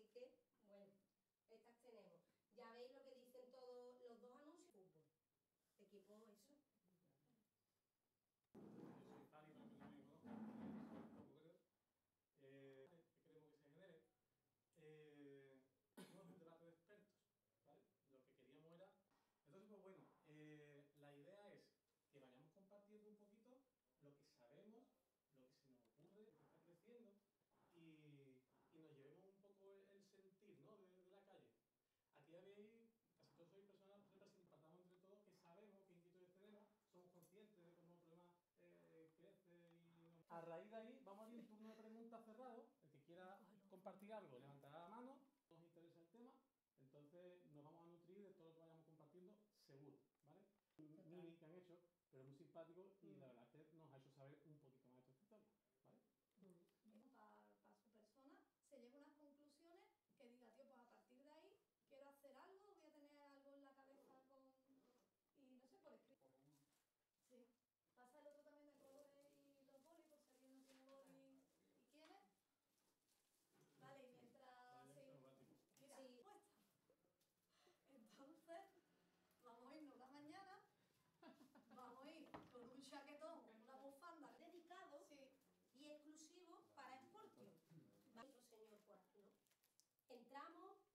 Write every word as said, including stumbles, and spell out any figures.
que, bueno, estas tenemos. Ya veis lo que dicen todos los dos anuncios. Fútbol. Equipo, eso. Yo soy Fali, para que no me conozcan, soy un poco creo. Eh, que queremos que se genere. Eh, no es un debate de expertos, ¿vale? Lo que queríamos era... Entonces, pues bueno, eh, la idea es que vayamos compartiendo un poquito lo que sabemos, lo que se nos ocurre, lo que está creciendo, y, y nos llevemos un poco el sentir, ¿no?, de, de la calle. Aquí habéis, casi todos sois personas que representamos entre todos, que sabemos qué inquietudes tenemos, somos conscientes de cómo el problema eh, crece y... No... A raíz de ahí vamos a ir un turno de preguntas cerrado. El que quiera compartir algo levantará la mano, nos interesa el tema, entonces nos vamos a nutrir de todo lo que vayamos compartiendo, seguro, ¿vale? Un mini que han hecho, pero muy simpático, y la verdad es que nos ha hecho saber un poquito más de esta historia, ¿vale? Para, para su persona se lleva unas conclusiones que diga, tío, pues a partir de ahí quiero hacer algo, voy a tener algo en la cabeza con... y no sé, por escribir. Sí. Pasa el otro también de colores y los bolis, por si alguien no tiene boli y quiere. Vale, y mientras... Vale, sí. Mira, Sí. puesta. Entonces, vamos a irnos una mañana, vamos a ir con un chaquetón, una bufanda. Dedicado Sí. y exclusivo para Sportium. Va otro señor por aquí, ¿no? Entramos,